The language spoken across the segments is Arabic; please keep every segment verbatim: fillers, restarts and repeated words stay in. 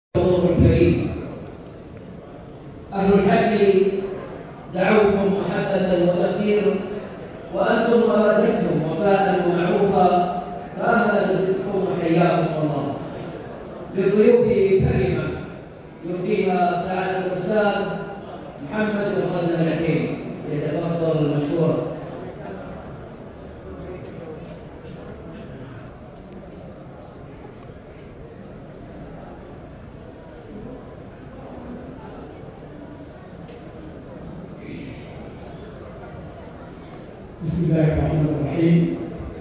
الحضور الكريم، أهل الحفل دعوكم محبة وتقدير، وأنتم ما رددتم وفاء ومعروفا، فأهلا بكم وحياكم الله. للضيوف كلمة يلقيها سعادة الأستاذ محمد الغزل العثيمي، يتفضل مشكورا. بسم الله الرحمن الرحيم.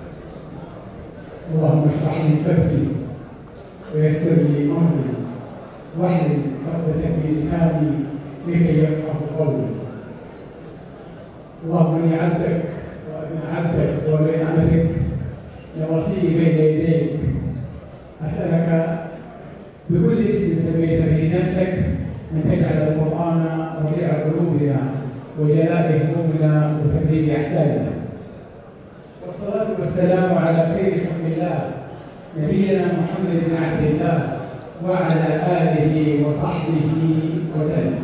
اللهم اشرح لي صدري ويسر لي امري واحلل عقدة من لساني لكي يفقه قولي. اللهم اني عبدك وابن عبدك وبين عبدك لوصي بين يديك، اسالك بكل اسم سميت به نفسك ان تجعل القران ربيع قلوبنا وجلاء همومنا وتفريج احزاننا. والصلاه والسلام على خير خلق الله نبينا محمد بن عبد الله وعلى اله وصحبه وسلم.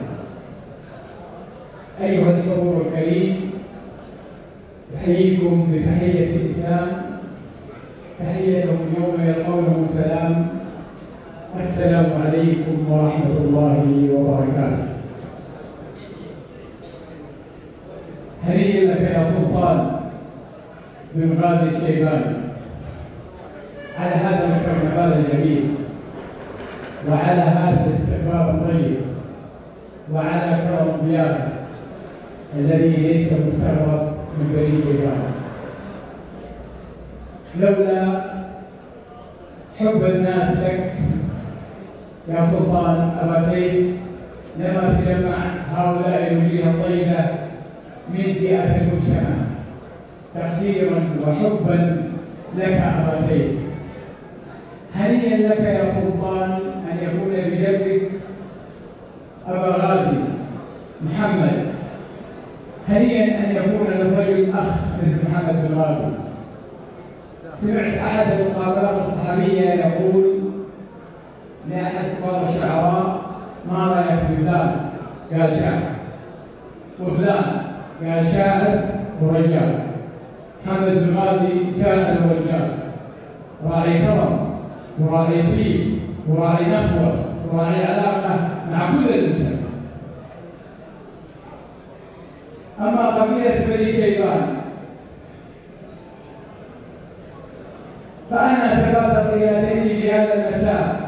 ايها الحضور الكريم، احييكم بتحيه الاسلام، تحيه يوم يلقونه سلام. السلام عليكم ورحمه الله وبركاته. هنيئا لك يا سلطان بن غازي الشيباني على هذا الكرنفال الجميل، وعلى هذا الاستقبال الطيب، وعلى كرم ضيافه الذي ليس مستغرب من بني شيبان. لولا حب الناس لك يا سلطان أبا سيف لما تجمع هؤلاء الوجوه الطيبة من فئة المجتمع تقديرا وحبا لك أبا سيف. هنيئا لك يا سلطان أن يكون بجنبك أبا غازي محمد، هنيئا أن يكون للرجل أخ مثل محمد بن غازي. سمعت أحد المقابلات الصحفية يقول لأحد كبار الشعراء: ما رأيك بفلان؟ قال شاعر. وفلان قال شاعر ورجال. محمد بن غازي شاعر ورجال، راعي كرم وراعي طيب وراعي نخوة وراعي علاقة مع كل الإنسان. أما قبيلة بني شيبان فأنا أتبادر إلى ذهني في هذا المساء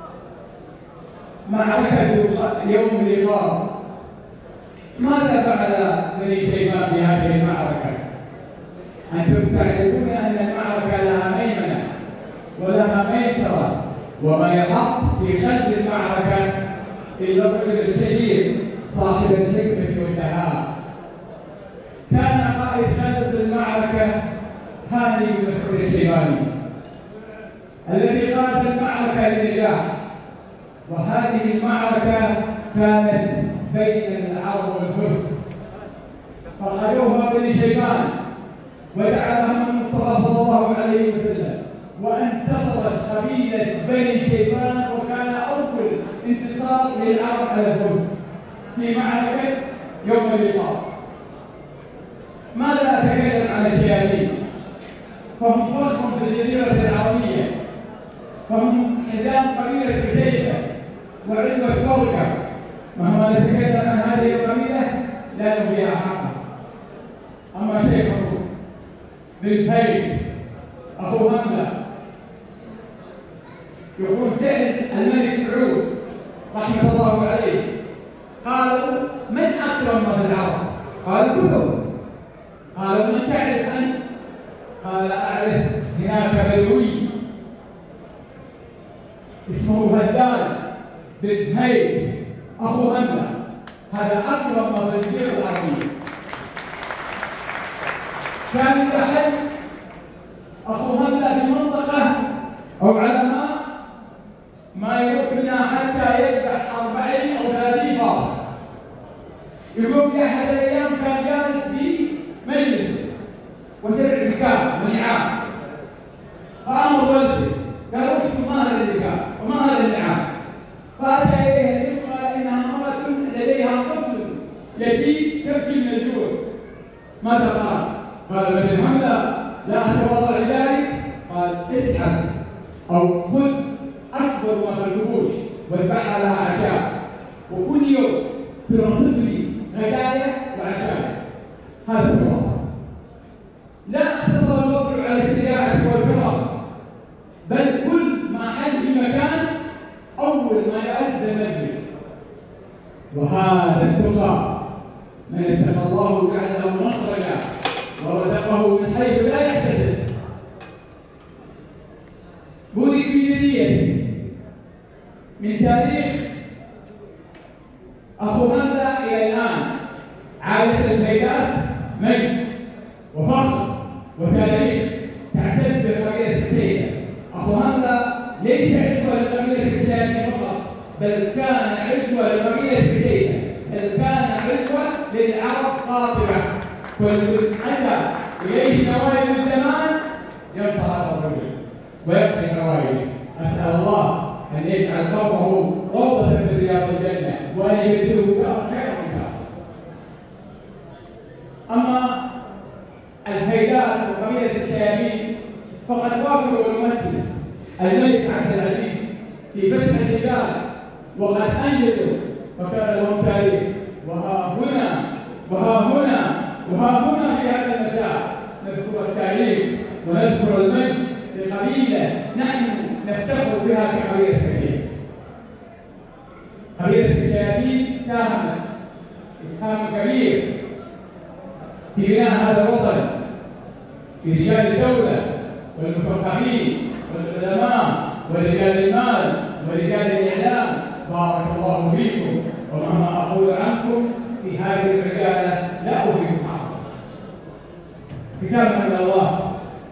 معركة يوم الإقامة. ماذا فعل بني شيبان في هذه المعركة؟ أنتم تعرفون أن المعركة لها ميمنة ولها ميسرة، وما يحق في خلف المعركة إلا الرجل الشهير صاحب الحكمة والدهاء. كان قائد خلف المعركة هاني بن مسعود الشيباني الذي قاد المعركة للنجاح، وهذه المعركة كانت بين العرب والفرس، فقالوها بني شيبان ودعا لهم المصطفى صلى الله عليه وسلم، وانتصرت قبيلة بني شيبان، وكان أول انتصار للعرب على الفرس في معركة يوم اللقاء. ماذا أتكلم عن الشيابين؟ فهم فخر في الجزيرة العربية، فهم حزام قبيلة كتيبة وعزوة فوركة. مهما نتكلم عن هذه القبيلة لا نوفيها حقها. أما شيخه بن فهيد أخو هملة يقول: سأل الملك سعود رحمة الله عليه، قالوا: من أكرم في العرب؟ قال: كثر. قالوا: من تعرف أنت؟ قال: أعرف هناك بدوي اسمه هدان بن فهيد أخو هملة، هذا أكرم في الجزيرة العربية. كان يحل أخو هملة في منطقة أو على ماء ما يروح منها حتى يذبح أربعين أو ثلاثين فار. يقول في أحد الأيام كان جالس في مجلس وسمع بكاء ونعام، فأمر ولده قال: اكتب ما هذا البكاء وما هذا النعام. فأتى إليها الابن قال إنها امرأة لديها طفل يتيم تبكي من الجوع. ماذا قال؟ قال بني حمزة لا أتوضأ لذلك. قال اسحب أو خذ أكبر ما في الكبوش واذبحها لها عشاء، وكل يوم تنصف لي غدايا وعشاء. هذا التواضع. لا اقتصر الوضع على الشجاعة والكرم، بل كل ما حل في مكان أول ما يأسس المسجد. وهذا التقى من اتقى الله جعل له مخرجا ورزقه من حيث لا يحتسب. بني في ذريته من تاريخ أخو حمزة إلى الآن عائلة الفيدات مجد وفخر وتاريخ تعتز بقبيلة التيمة. أخو حمزة ليس عزوة لقبيلة الشامية فقط، بل كان عزوة لقبيلة التيمة، بل كان عزوة للعرب قاطبة. كل أتى إليه نوائب الزمان ينصر هذا الرجل ويقضي حوائجه. أسأل الله أن يجعل قبره روضة من رياض الجنة وأن يبدله دارا خيرا من داره. أما الفيدات وقبيلة الشيامين فقد وافقوا المؤسس الملك عبد العزيز في فتح الحجاز وقد أنجزوا، فكان لهم تاريخ. وها هنا وها هنا وها هنا في هذا المساء نذكر التاريخ ونذكر المجد لقبيلة نحن نفتخر بها كقبيلة كبيرة. قبيلة الشيامين ساهمت إسهام كبير في بناء هذا الوطن برجال الدولة والمثقفين والعلماء ورجال المال ورجال الإعلام. بارك الله فيكم، ومهما أقول عنكم في هذه الرجالة لا أفيد حقا. ختاما من الله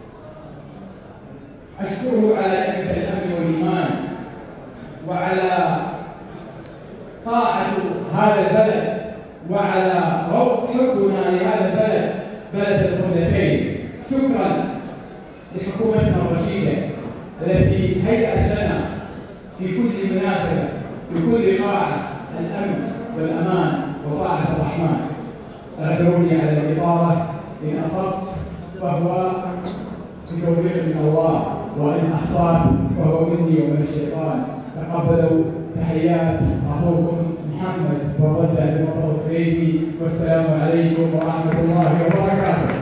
أشكره على نعمة الأمن والإيمان وعلى طاعة هذا البلد وعلى حبنا لهذا البلد بلد القبلتين. شكرا لحكومتنا الرشيدة التي هيأت لنا في كل مناسبة في كل قاعة الأمن والأمان وطاعة الرحمن. اعذروني على الإطالة، إن أصبت فهو بتوفيق من الله، وإن أخطأت فهو مني ومن الشيطان. تقبلوا تحيات أخوكم محمد وردة المطر الخريبي، والسلام عليكم ورحمة الله وبركاته.